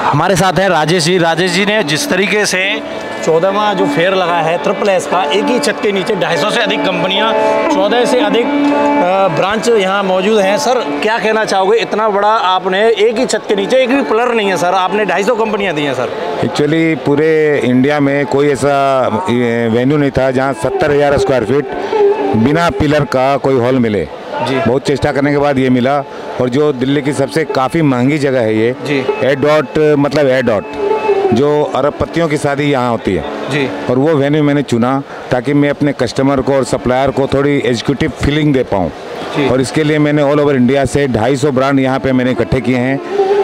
हमारे साथ हैं राजेश जी। राजेश जी ने जिस तरीके से 14वां जो फेयर लगा है ट्रिपल एस का, एक ही छत के नीचे 250 से अधिक कंपनियां, 14 से अधिक ब्रांच यहाँ मौजूद हैं। सर क्या कहना चाहोगे, इतना बड़ा आपने एक ही छत के नीचे, एक भी पिलर नहीं है सर, आपने 250 कंपनियां दी हैं सर। एक्चुअली पूरे इंडिया में कोई ऐसा वेन्यू नहीं था जहाँ 70,000 स्क्वायर फीट बिना पिलर का कोई हॉल मिले जी। बहुत चेष्टा करने के बाद ये मिला। और जो दिल्ली की सबसे काफ़ी महंगी जगह है ये जी। एडॉट जो अरबपतियों की शादी यहाँ होती है जी। और वो वेन्यू मैंने चुना ताकि मैं अपने कस्टमर को और सप्लायर को थोड़ी एग्जीक्यूटिव फीलिंग दे पाऊँ। और इसके लिए मैंने ऑल ओवर इंडिया से 250 ब्रांड यहाँ पे मैंने इकट्ठे किए हैं।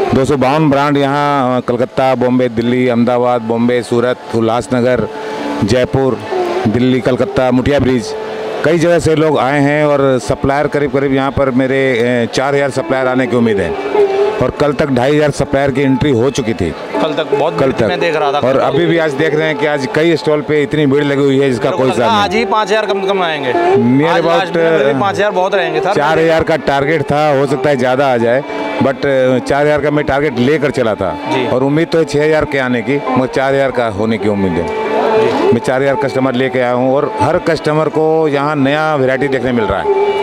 252 ब्रांड यहाँ कलकत्ता, बॉम्बे, दिल्ली, अहमदाबाद, बॉम्बे, सूरत, उल्लासनगर, जयपुर, दिल्ली, कलकत्ता, मुटिया ब्रिज, कई जगह से लोग आए हैं। और सप्लायर करीब करीब यहाँ पर मेरे 4,000 सप्लायर आने की उम्मीद है। और कल तक 2,500 सप्लायर की एंट्री हो चुकी थी। कल तक मैं देख रहा था। और अभी भी आज देख रहे हैं कि आज कई स्टॉल पे इतनी भीड़ लगी हुई है जिसका कोई हिसाब नहीं। आज ही 5,000 कम से कम आएंगे। नियर अबाउट 5,000 बहुत रहेंगे सर। 4,000 का टारगेट था, हो सकता है ज़्यादा आ जाए, बट 4,000 का मैं टारगेट लेकर चला था। और उम्मीद तो है 6,000 के आने की, मगर 4,000 का होने की उम्मीद है। मैं 4,000 कस्टमर लेके आया हूँ। और हर कस्टमर को यहाँ नया वैरायटी देखने मिल रहा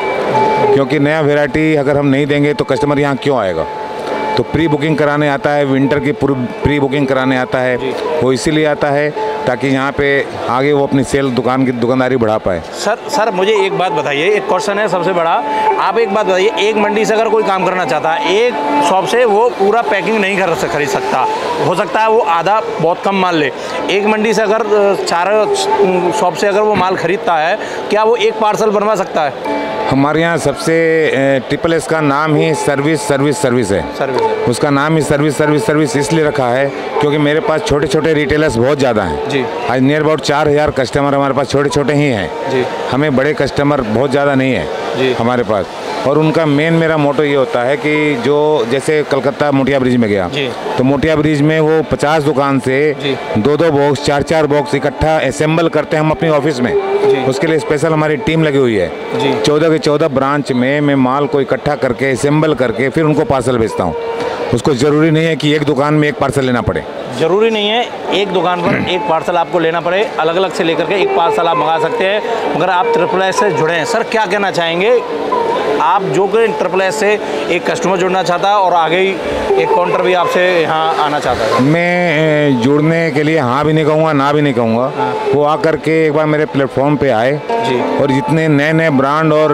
है, क्योंकि नया वैरायटी अगर हम नहीं देंगे तो कस्टमर यहाँ क्यों आएगा। तो प्री बुकिंग कराने आता है, विंटर की प्री बुकिंग कराने आता है। वो इसीलिए आता है ताकि यहाँ पे आगे वो अपनी सेल दुकानदारी बढ़ा पाए। सर मुझे एक बात बताइए, एक क्वेश्चन है सबसे बड़ा। आप एक बात बताइए, एक मंडी से अगर कोई काम करना चाहता है, एक शॉप से वो पूरा पैकिंग नहीं खरीद सकता, हो सकता है वो आधा बहुत कम माल ले। एक मंडी से अगर 4 शॉप से अगर वो माल खरीदता है, क्या वो एक पार्सल बनवा सकता है? हमारे यहाँ सबसे ट्रिपल एस का नाम ही सर्विस है। उसका नाम ही सर्विस इसलिए रखा है क्योंकि मेरे पास छोटे छोटे रिटेलर्स बहुत ज़्यादा हैं जी। आज नियर अबाउट 4,000 कस्टमर हमारे पास छोटे छोटे ही हैं जी। हमें बड़े कस्टमर बहुत ज़्यादा नहीं है जी हमारे पास। और उनका मेरा मोटो ये होता है कि जो जैसे कलकत्ता मोटिया ब्रिज में गया तो मोटिया ब्रिज में वो 50 दुकान से 2-2 बॉक्स 4-4 बॉक्स इकट्ठा असेंबल करते हैं हम अपने ऑफिस में। उसके लिए स्पेशल हमारी टीम लगी हुई है। 14 के 14 ब्रांच में मैं माल को इकट्ठा करके असेंबल करके फिर उनको पार्सल भेजता हूँ। उसको ज़रूरी नहीं है कि एक दुकान में एक पार्सल लेना पड़े। ज़रूरी नहीं है एक दुकान पर एक पार्सल आपको लेना पड़े, अलग अलग से लेकर के एक पार्सल आप मंगा सकते हैं। मगर आप ट्रिपल एस से जुड़े हैं। सर क्या कहना चाहेंगे आप, जो कि ट्रिपल एस से एक कस्टमर जुड़ना चाहता है और आगे ही एक काउंटर भी आपसे यहाँ आना चाहता है? मैं जुड़ने के लिए हाँ भी नहीं कहूँगा, ना भी नहीं कहूँगा। वो आकर के एक बार मेरे प्लेटफॉर्म पे आए जी। और जितने नए नए ब्रांड और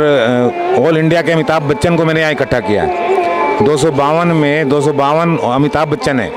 ऑल इंडिया के अमिताभ बच्चन को मैंने यहाँ इकट्ठा किया है। 252 में 252 अमिताभ बच्चन है।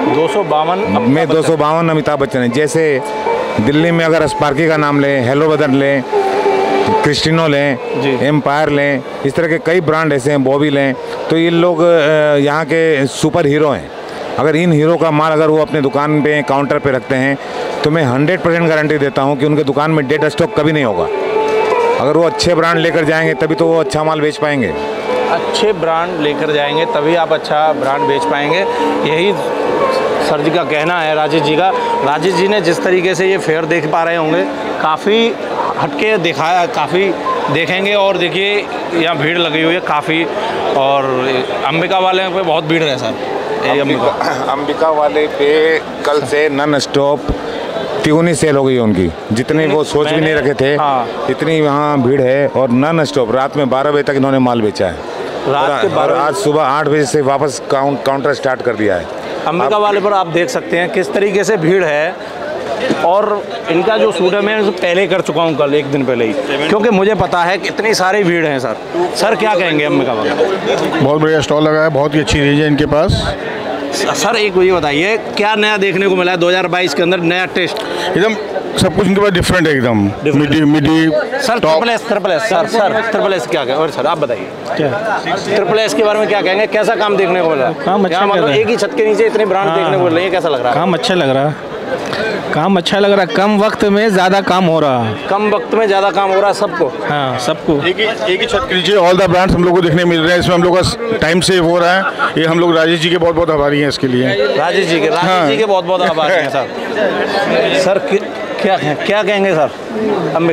252 में 252 अमिताभ बच्चन है। जैसे दिल्ली में अगर स्पार्की का नाम लें, हेलो ब्रदर लें, क्रिस्टिनो लें, एम्पायर लें, इस तरह के कई ब्रांड ऐसे हैं, बॉबी लें, तो ये लोग यहाँ के सुपर हीरो हैं। अगर इन हीरो का माल अगर वो अपने दुकान पे काउंटर पे रखते हैं तो मैं 100% गारंटी देता हूँ कि उनके दुकान में डेड स्टॉक कभी नहीं होगा। अगर वो अच्छे ब्रांड लेकर जाएंगे तभी तो वो अच्छा माल बेच पाएंगे। अच्छे ब्रांड लेकर जाएंगे तभी आप अच्छा ब्रांड बेच पाएंगे, यही सर जी का कहना है, राजेश जी का। राजेश जी ने जिस तरीके से ये फेयर देख पा रहे होंगे, काफ़ी हटके दिखाया, काफ़ी देखेंगे। और देखिए यहाँ भीड़ लगी हुई है काफ़ी। और अंबिका वाले पे बहुत भीड़ है सर। अंबिका वाले पे कल से नॉन स्टॉप तिगुनी सेल हो गई है उनकी, जितनी वो सोच भी नहीं रखे थे। इतनी वहाँ भीड़ है। और नॉन स्टॉप रात में 12 बजे तक इन्होंने माल बेचा है। रात के 12 आज सुबह 8 बजे से वापस काउंटर स्टार्ट कर दिया है। अंबिका वाले पर आप देख सकते हैं किस तरीके से भीड़ है। और इनका जो सूट है मैं पहले कर चुका हूँ, कल 1 दिन पहले ही, क्योंकि मुझे पता है कि इतनी सारी भीड़ है। सर क्या कहेंगे अंबिका वाले? बहुत बढ़िया स्टॉल लगा है, बहुत ही अच्छी रेंज है इनके पास। सर एक ये बताइए क्या नया देखने को मिला है 2022 के अंदर, नया टेस्ट? एकदम सब कुछ इनके पास डिफरेंट है, एकदम midi sir. Triple S sir triple S क्या और सर आप बताइए ट्रिपल एस के बारे में क्या कहेंगे? कैसा काम देखने को मिला? काम अच्छा लग रहा है। एक ही छत के नीचे इतने ब्रांड देखने को मिल रहे हैं, कैसा लग रहा है? काम अच्छा लग रहा है, काम अच्छा लग रहा है। कम वक्त में ज़्यादा काम हो रहा है। कम वक्त में ज़्यादा काम हो रहा है सबको। हाँ सबको। एक ही छत के नीचे ऑल द ब्रांड्स हम लोग को देखने मिल रहे हैं। इसमें हम लोग का टाइम सेव हो रहा है। ये हम लोग राजेश जी के बहुत बहुत आभारी हैं इसके लिए। राजेश जी के बहुत बहुत आभारी हैं सर। सर क्या कहेंगे सर अंबिका?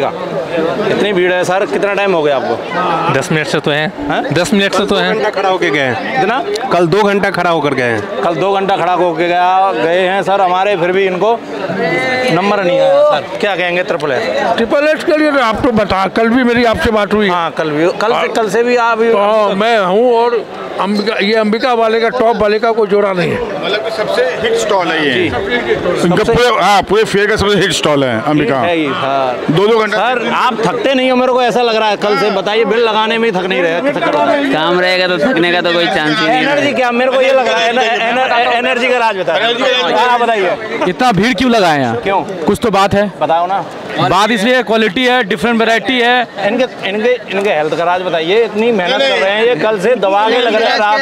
इतनी भीड़ है सर, कितना टाइम हो गया आपको? 10 मिनट से तो हैं। हाँ? 10 मिनट से तो हैं। खड़ा होके गए हैं। कितना? कल 2 घंटा खड़ा होकर गए हैं। कल 2 घंटा खड़ा होके गए हैं सर हमारे, फिर भी इनको नंबर नहीं आया सर। क्या कहेंगे ट्रिपल एस के लिए आप तो बता, कल भी मेरी आपसे बात हुई। हाँ कल से भी आप मैं हूँ और अंबिका वाले का, टॉप वाले का कोई जोड़ा नहीं है। मतलब सबसे हिट स्टॉल है ये। पूरे फेयर का सबसे हिट स्टॉल है अंबिका। 2-2 घंटा सर आप थकते नहीं हो, मेरे को ऐसा लग रहा है कल से। बताइए, बिल लगाने में ही थक नहीं रहे। काम रहेगा तो थकने का तो कोई चांस ही नहीं है। एनर्जी क्या, मेरे को ये लग रहा है एनर्जी का राज बताइए। इतना भीड़ क्यों लगाए यहाँ? क्यों? कुछ तो बात है। बताओ ना। बात इसलिए क्वालिटी है, डिफरेंट वैरायटी है। इनके हेल्थ का राज बताइए। इतनी मेहनत कर रहे हैं ये, कल से दबा के लग रहे हैं रात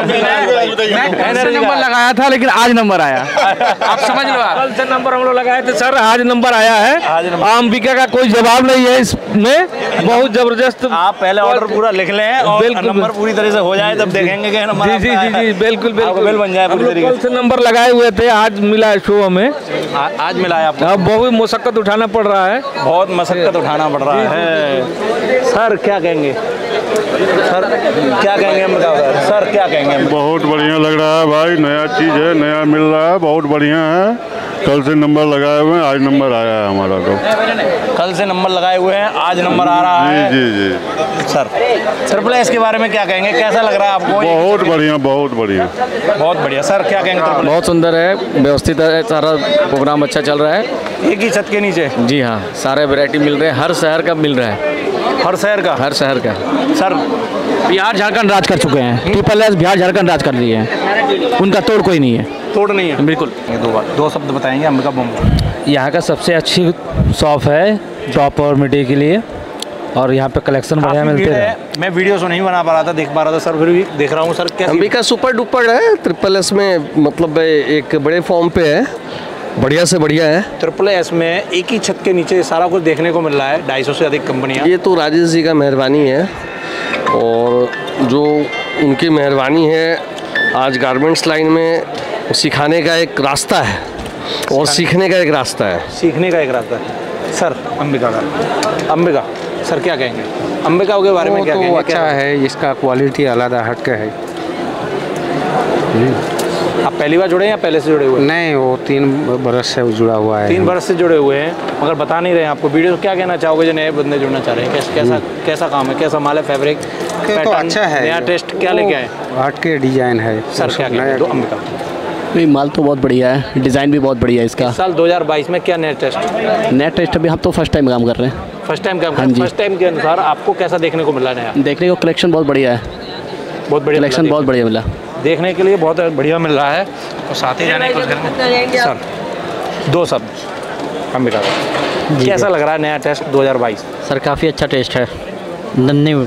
नंबर लगाया था लेकिन आज नंबर आया। आप समझ लो, कल से नंबर हम लोग लगाए थे सर, आज नंबर आया है। अंबिका का कोई जवाब नहीं है इसमें, बहुत जबरदस्त। आप पहले ऑर्डर पूरा लिख लें और नंबर पूरी तरह से हो जाए, तब देखेंगे कि नंबर। जी बिल्कुल बिल बन जाए पूरी तरीके से। कल से नंबर लगाए हुए थे, आज मिला शो हमें। आज मिला है आपको? बहुत मुशक्कत उठाना पड़ रहा है, बहुत मशक्कत उठाना पड़ रहा है। सर क्या कहेंगे? सर क्या कहेंगे सर क्या कहेंगे? बहुत बढ़िया लग रहा है भाई, नया चीज़ है, नया मिल रहा है, बहुत बढ़िया है। कल से नंबर लगाए हुए हैं, आज नंबर आया है हमारा। तो कल से नंबर लगाए हुए हैं, आज नंबर आ रहा है। जी सर ट्रिपल एस के बारे में क्या कहेंगे? कैसा लग रहा है आपको? बहुत बढ़िया, बहुत बढ़िया, बहुत बढ़िया। सर क्या कहेंगे? बहुत सुंदर है, व्यवस्थित है, सारा प्रोग्राम अच्छा चल रहा है। एक ही छत के नीचे? जी हाँ, सारे वैरायटी मिल रहे हैं, हर शहर का मिल रहा है। हर शहर का? हर शहर का। सर बिहार झारखंड राज कर चुके हैं, ट्रिपल एस बिहार झारखंड राज कर दिए हैं, उनका तोड़ कोई नहीं है। तोड़ नहीं है? बिल्कुल। दो शब्द बताएंगे अंबिका बॉम्बे। यहाँ का सबसे अच्छी शॉप है टॉप और मिडी के लिए, और यहाँ पे कलेक्शन बढ़िया मिलते हैं। मैं वीडियो तो नहीं बना पा रहा था, देख पा रहा था सर, फिर भी देख रहा हूँ सर। कैसे? अंबिका सुपर डुपर है, ट्रिपल एस में मतलब एक बड़े फॉर्म पे है, बढ़िया से बढ़िया है। ट्रिपल एस में एक ही छत के नीचे सारा कुछ देखने को मिल रहा है, 250 से अधिक कंपनियाँ। ये तो राजेश जी का मेहरबानी है, और जो उनकी मेहरबानी है, आज गारमेंट्स लाइन में सिखाने का एक रास्ता है और सीखने का एक रास्ता है। सीखने का एक रास्ता है सर। अंबिका सर क्या कहेंगे अंबिका के बारे में? क्या तो कहेंगे? अच्छा है, इसका क्वालिटी अलग हटके है। आप पहली बार जुड़े हैं या पहले से जुड़े हुए हैं? नहीं, वो 3 बरस से जुड़ा हुआ है। 3 बरस से जुड़े हुए हैं, मगर बता नहीं रहे हैं आपको। वीडियो क्या कहना चाहोगे जो नए बंदे जुड़ना चाह रहे हैं? कैसा काम है, कैसा माल है? फैब्रिक तो अच्छा है, नया टेस्ट क्या लेके आए? हटके डिजाइन है सर क्या कहेंगे अंबिका? नहीं, माल तो बहुत बढ़िया है, डिज़ाइन भी बहुत बढ़िया है इसका। साल 2022 में क्या नया टेस्ट? नया टेस्ट अभी हम तो फर्स्ट टाइम काम कर रहे हैं। फर्स्ट टाइम काम कर रहे हैं? फर्स्ट टाइम के अनुसार आपको कैसा देखने को मिला नया? देखने को कलेक्शन बहुत बढ़िया है, बहुत बढ़िया कलेक्शन बहुत बढ़िया मिला, देखने के लिए बहुत बढ़िया मिल रहा है। और साथ ही जाने कुछ करेंगे सर। 2 शब्द अंबिका का, कैसा लग रहा है नया टेस्ट 2022? सर काफ़ी अच्छा टेस्ट है, धन्यवाद।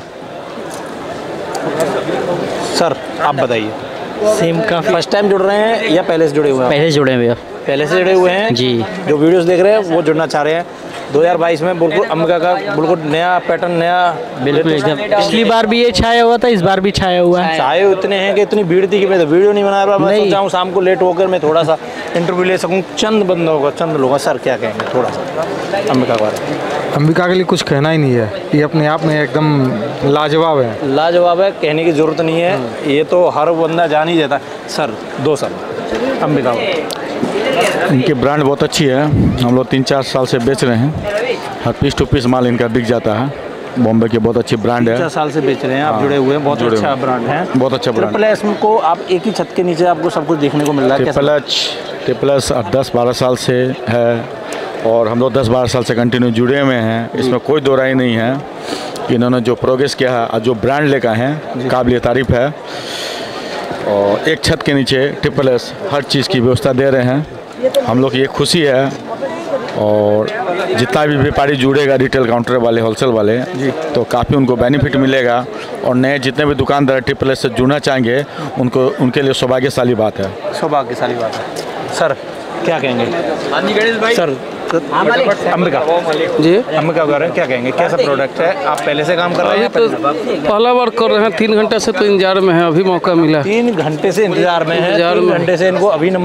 सर आप बताइए, सेम का फर्स्ट टाइम जुड़ रहे हैं या पहले से जुड़े हुए हैं? पहले से जुड़े हैं भैया। पहले से जुड़े हुए हैं जी। जो वीडियोस देख रहे हैं वो जुड़ना चाह रहे हैं। 2022 में बिल्कुल अंबिका का बिल्कुल नया पैटर्न, नया बिल्कुल एकदम। पिछली बार भी ये छाया हुआ था, इस बार भी छाया हुआ है। छाए इतने हैं कि इतनी भीड़ थी कि मैं तो वीडियो नहीं बना रहा। मैं सोचा हूँ शाम को लेट होकर मैं थोड़ा सा इंटरव्यू ले सकूँ चंद बंदों का, चंद लोगों। सर क्या कहेंगे थोड़ा सा अंबिका के बारे में? अंबिका के लिए कुछ कहना ही नहीं है, ये अपने आप में एकदम लाजवाब है। लाजवाब है, कहने की ज़रूरत नहीं है, ये तो हर बंदा जान ही देता है। सर 2 शब्द अंबिका। इनकी ब्रांड बहुत अच्छी है, हम लोग 3-4 साल से बेच रहे हैं, हर पीस टू पीस माल इनका बिक जाता है। बॉम्बे की बहुत अच्छी ब्रांड है। 3-4 साल से बेच रहे हैं आप, जुड़े हुए हैं, बहुत अच्छा ब्रांड है, बहुत अच्छा ब्रांड। ट्रिपल एस को आप एक ही छत के नीचे आपको सब कुछ देखने को मिल रहा है। ट्रिपल एस 10-12 साल से है, और हम लोग 10-12 साल से कंटिन्यू जुड़े हुए हैं, इसमें कोई दो राय नहीं है। इन्होंने जो प्रोग्रेस किया है और जो ब्रांड लेकर हैं, काबिल तारीफ है। और एक छत के नीचे ट्रिपल एस हर चीज़ की व्यवस्था दे रहे हैं, हम लोग की ये खुशी है। और जितना भी व्यापारी जुड़ेगा, रिटेल काउंटर वाले, होलसेल वाले जी, तो काफ़ी उनको बेनिफिट मिलेगा। और नए जितने भी दुकानदार ट्रिपल एस से जुड़ना चाहेंगे, उनके लिए सौभाग्यशाली बात है। सौभाग्यशाली बात है। सर क्या कहेंगे? सर अंबिका जी, अंबिका वगैरह क्या कहेंगे? कैसा प्रोडक्ट है? आप पहले से काम कर रहे हैं? तो पहला बार कर रहे हैं, 3 घंटे से तो इंतजार में है, अभी मौका मिला। 3 घंटे से इंतजार में है। 3 घंटे से इनको अभी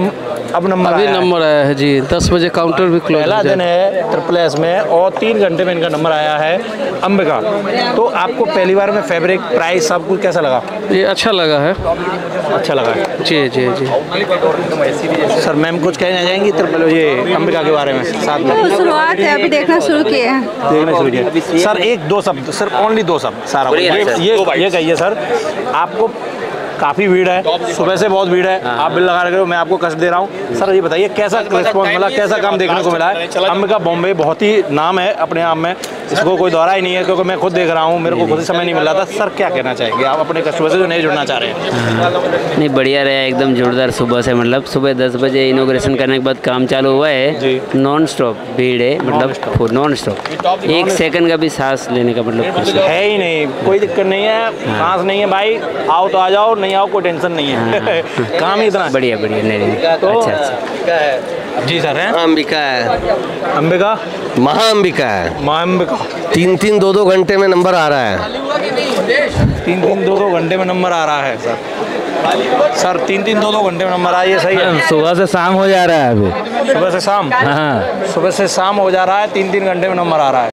अब नंबर अभी आया है। नंबर आया है जी, 10 बजे काउंटर भी क्लोज पहला दिन है ट्रिपल एस में और 3 घंटे में इनका नंबर आया है अंबिका। तो आपको पहली बार में फैब्रिक प्राइस सब कुछ कैसा लगा? ये अच्छा लगा है। अच्छा लगा है जी जी जी। सर मैम कुछ कहना चाहेंगी ट्रिपल ये अंबिका के बारे में साथ में? तो शुरुआत है, अभी देखना शुरू किए हैं। देखना शुरू किया सर। एक दो शब्द सिर्फ, ओनली 2 शब्द सारा ये कहिए सर। आपको काफ़ी भीड़ है, सुबह से बहुत भीड़ है, आप बिल लगा रहे हो, मैं आपको कष्ट दे रहा हूँ। सर ये बताइए कैसा रिस्पॉन्स मिला, कैसा काम देखने को मिला है? अंबिका बॉम्बे बहुत ही नाम है अपने आप में, इसको कोई दौरा ही नहीं है, क्योंकि मैं खुद देख रहा हूँ, मेरे को खुद समय नहीं मिल रहा था। सर क्या कहना चाहेंगे आप अपने कस्टमर से जो नहीं जुड़ना चाह रहे हैं? नहीं बढ़िया रहा एकदम जोरदार। सुबह से मतलब सुबह 10 बजे इनॉग्रेशन करने के बाद काम चालू हुआ है, नॉन स्टॉप भीड़ है, मतलब नॉन स्टॉप, 1 सेकंड का भी सांस लेने का मतलब है ही नहीं, कोई दिक्कत नहीं है, सांस नहीं है भाई, आओ तो आ जाओ, नहीं आओ कोई टेंशन नहीं है। काम ही इतना बढ़िया बढ़िया। नहीं तो अच्छा जी सर है अंबिका है, अंबिका महाअंबिका है। महाअंबिका 3-3 2-2 घंटे में नंबर आ रहा है। 3-3 2-2 घंटे में नंबर आ रहा है सर। सर 3-3 2-2 घंटे में नंबर आइए, सही है। सुबह से शाम हो जा रहा है अभी। सुबह से शाम, हाँ सुबह से शाम हो जा रहा है, 3-3 घंटे में नंबर आ रहा है।